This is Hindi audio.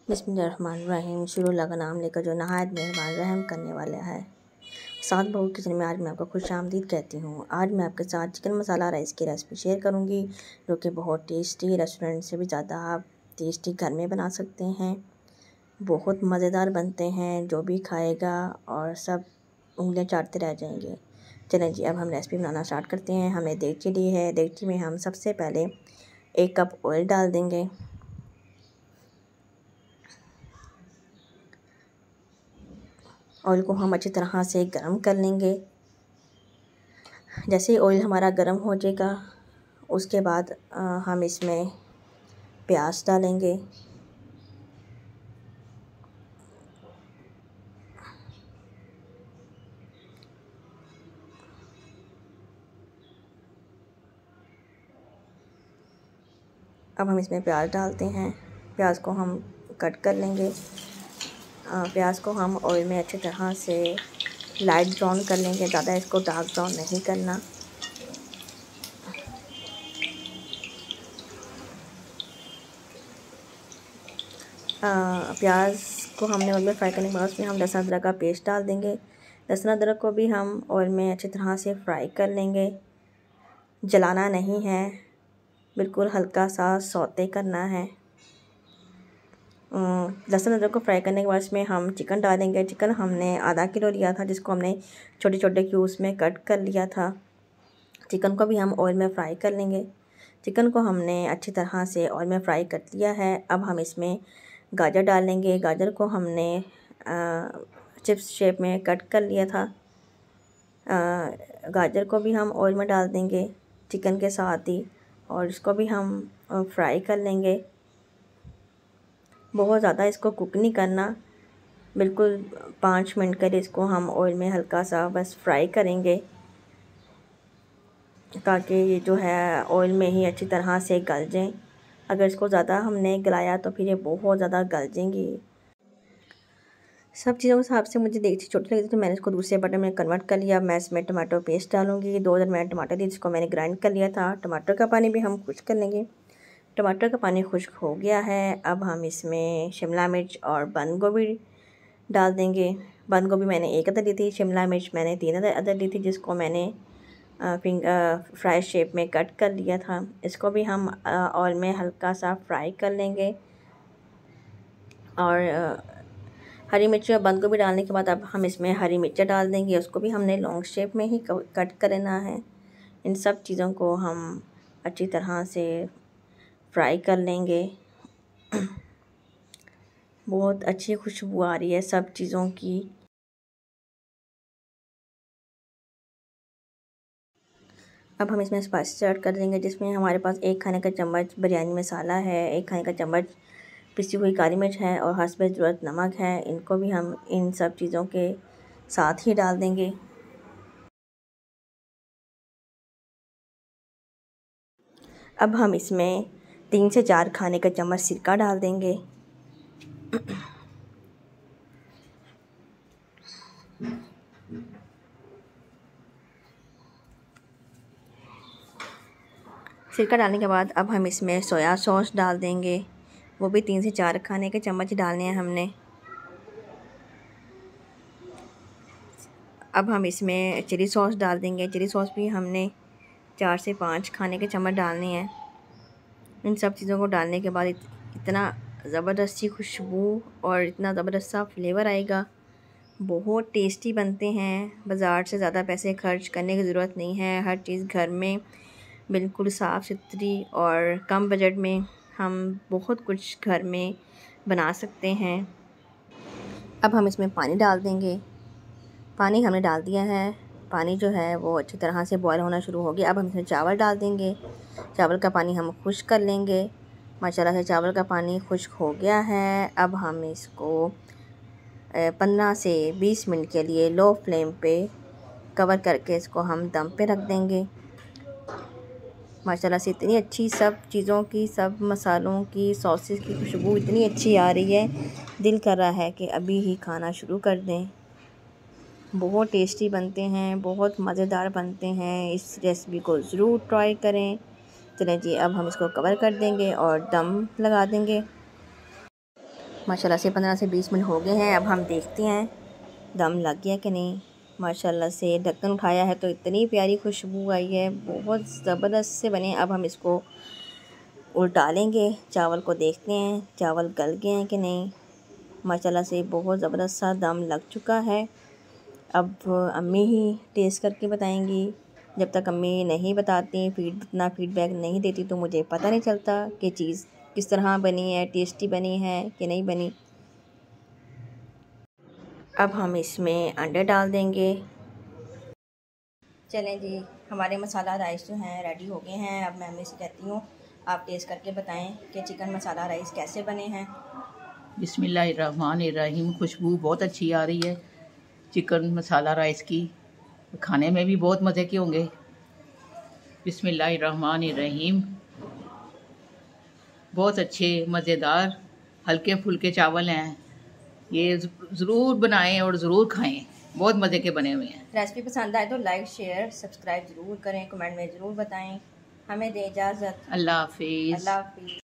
बिस्मिल्लाहिर्रहमानिर्रहीम। शुरू अल्लाह का नाम लेकर जो नहायत मेहरबान रहम करने वाला है। सात बहू किचन में आज मैं आपको खुश आमदीद कहती हूँ। आज मैं आपके साथ चिकन मसाला राइस की रेसिपी शेयर करूँगी, जो कि बहुत टेस्टी, रेस्टोरेंट से भी ज़्यादा आप टेस्टी घर में बना सकते हैं। बहुत मज़ेदार बनते हैं, जो भी खाएगा और सब उंगलियाँ चाटते रह जाएंगे। चलें जी, अब हम रेसिपी बनाना स्टार्ट करते हैं। हमने देगची ली है। देगची में हम सबसे पहले 1 कप ऑयल डाल देंगे। ऑयल को हम अच्छी तरह से गर्म कर लेंगे। जैसे ही ऑयल हमारा गर्म हो जाएगा, उसके बाद हम इसमें प्याज डालेंगे। अब हम इसमें प्याज डालते हैं। प्याज को हम कट कर लेंगे। प्याज को हम ऑयल में अच्छी तरह से लाइट ब्राउन कर लेंगे, ज़्यादा इसको डार्क ब्राउन नहीं करना। प्याज को हमने ऑयल में फ्राई करने के बाद उसमें हम लहसुन अदरक का पेस्ट डाल देंगे। लहसुन अदरक को भी हम ऑयल में अच्छी तरह से फ्राई कर लेंगे। जलाना नहीं है, बिल्कुल हल्का सा सौते करना है। लहसुन अदरक को फ्राई करने के बाद इसमें हम चिकन डालेंगे। चिकन हमने आधा किलो लिया था, जिसको हमने छोटे छोटे क्यूब्स में कट कर लिया था। चिकन को भी हम ऑयल में फ्राई कर लेंगे। चिकन को हमने अच्छी तरह से ऑयल में फ्राई कर लिया है। अब हम इसमें गाजर डालेंगे। गाजर को हमने चिप्स शेप में कट कर लिया था। गाजर को भी हम ऑयल में डाल देंगे चिकन के साथ ही, और इसको भी हम फ्राई कर लेंगे। बहुत ज़्यादा इसको कुक नहीं करना, बिल्कुल 5 मिनट के लिए इसको हम ऑयल में हल्का सा बस फ्राई करेंगे, ताकि ये जो है ऑयल में ही अच्छी तरह से गल जाएं। अगर इसको ज़्यादा हमने गलाया तो फिर ये बहुत ज़्यादा गल जाएंगी। सब चीज़ों के हिसाब से मुझे देखी छोटी लगी थी, तो मैंने इसको दूसरे बटन में कन्वर्ट कर लिया। मैं इसमें टमाटो पेस्ट डालूंगी। 2000 मैंने टमाटर ली, जिसको मैंने ग्राइंड कर लिया था। टमाटर का पानी भी हम खुश्क कर लेंगे। टमाटर का पानी खुश्क हो गया है। अब हम इसमें शिमला मिर्च और बंद गोभी डाल देंगे। बंद गोभी मैंने 1 अदद ली थी, शिमला मिर्च मैंने 3 अदद ली थी, जिसको मैंने फ्राई शेप में कट कर लिया था। इसको भी हम ऑयल में हल्का सा फ्राई कर लेंगे। और हरी मिर्च और बंद गोभी डालने के बाद अब हम इसमें हरी मिर्च डाल देंगे। उसको भी हमने लॉन्ग शेप में ही कट करना है। इन सब चीज़ों को हम अच्छी तरह से फ्राई कर लेंगे। बहुत अच्छी खुशबू आ रही है सब चीज़ों की। अब हम इसमें स्पाइस ऐड कर देंगे, जिसमें हमारे पास 1 खाने का चम्मच बिरयानी मसाला है, 1 खाने का चम्मच पिसी हुई काली मिर्च है, और हस्बे ज़रूरत नमक है। इनको भी हम इन सब चीज़ों के साथ ही डाल देंगे। अब हम इसमें 3 से 4 खाने का चम्मच सिरका डाल देंगे। सिरका डालने के बाद अब हम इसमें सोया सॉस डाल देंगे। वो भी 3 से 4 खाने के चम्मच डालने हैं हमने। अब हम इसमें चिली सॉस डाल देंगे। चिली सॉस भी हमने 4 से 5 खाने के चम्मच डालने हैं। इन सब चीज़ों को डालने के बाद इतना ज़बरदस्त सी खुशबू और इतना ज़बरदस्त सा फ्लेवर आएगा। बहुत टेस्टी बनते हैं। बाज़ार से ज़्यादा पैसे खर्च करने की ज़रूरत नहीं है। हर चीज़ घर में बिल्कुल साफ़ सुथरी और कम बजट में हम बहुत कुछ घर में बना सकते हैं। अब हम इसमें पानी डाल देंगे। पानी हमने डाल दिया है। पानी जो है वो अच्छी तरह से बॉयल होना शुरू हो गया। अब हम इसमें चावल डाल देंगे। चावल का पानी हम खुश्क कर लेंगे। माशाल्लाह से चावल का पानी खुश्क हो गया है। अब हम इसको 15 से 20 मिनट के लिए लो फ्लेम पे कवर करके इसको हम दम पे रख देंगे। माशाल्लाह से इतनी अच्छी सब चीज़ों की, सब मसालों की, सॉसेस की खुशबू इतनी अच्छी आ रही है, दिल कर रहा है कि अभी ही खाना शुरू कर दें। बहुत टेस्टी बनते हैं, बहुत मज़ेदार बनते हैं। इस रेसिपी को ज़रूर ट्राई करें। चलें जी, अब हम इसको कवर कर देंगे और दम लगा देंगे। माशाल्लाह से 15 से 20 मिनट हो गए हैं। अब हम देखते हैं दम लग गया कि नहीं। माशाल्लाह से ढक्कन उठाया है तो इतनी प्यारी खुशबू आई है, बहुत ज़बरदस्त से बने। अब हम इसको उल्टा लेंगे, चावल को देखते हैं चावल गल गए हैं कि नहीं। माशाल्लाह से बहुत ज़बरदस्त सा दम लग चुका है। अब अम्मी ही टेस्ट करके बताएंगी। जब तक अम्मी नहीं बताती, इतना फीडबैक नहीं देती तो मुझे पता नहीं चलता कि चीज़ किस तरह बनी है, टेस्टी बनी है कि नहीं बनी। अब हम इसमें अंडे डाल देंगे। चलें जी, हमारे मसाला राइस जो हैं रेडी हो गए हैं। अब मैं अम्मी से कहती हूँ आप टेस्ट करके बताएं कि चिकन मसाला राइस कैसे बने हैं। बिस्मिल्लाहिर्रहमानिर्रहीम। खुशबू बहुत अच्छी आ रही है चिकन मसाला राइस की, खाने में भी बहुत मज़े के होंगे। बिस्मिल्लाहिर्रहमानिर्रहीम। बहुत अच्छे मज़ेदार हल्के फुल्के चावल हैं, ये ज़रूर बनाएं और ज़रूर खाएं, बहुत मज़े के बने हुए हैं। रेसिपी पसंद आए तो लाइक शेयर सब्सक्राइब ज़रूर करें, कमेंट में ज़रूर बताएं। हमें दे इजाज़त। अल्लाह हाफिज़। अल्लाह हाफिज़।